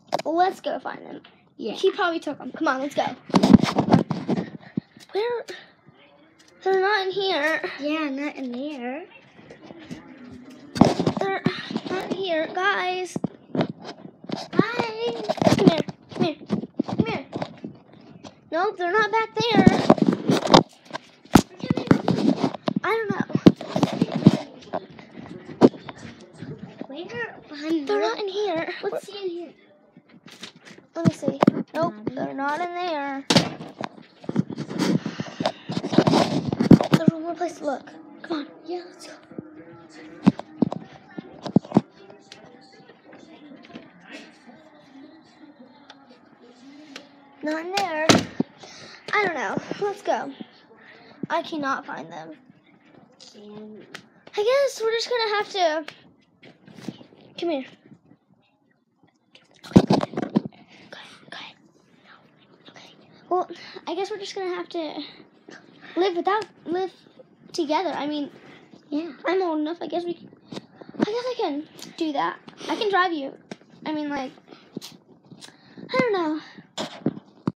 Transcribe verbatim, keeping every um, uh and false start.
Well, let's go find them. Yeah. He probably took them. Come on, let's go. Where? They're not in here. Yeah, not in there. They're not here, guys. Guys, come here, come here, come here. Nope, they're not back there. I don't know. Where? Behind They're the- not in here. Let's see in here. Let me see. Nope, they're not in there. There's one more place to look. Come on. Yeah, let's go. Not in there. I don't know. Let's go. I cannot find them. And I guess we're just gonna have to. Come here. Okay. Go ahead. Go ahead. No. Okay. Well, I guess we're just gonna have to live without live together. I mean, yeah. I'm old enough. I guess we. Can, I guess I can do that. I can drive you. I mean, like, I don't know.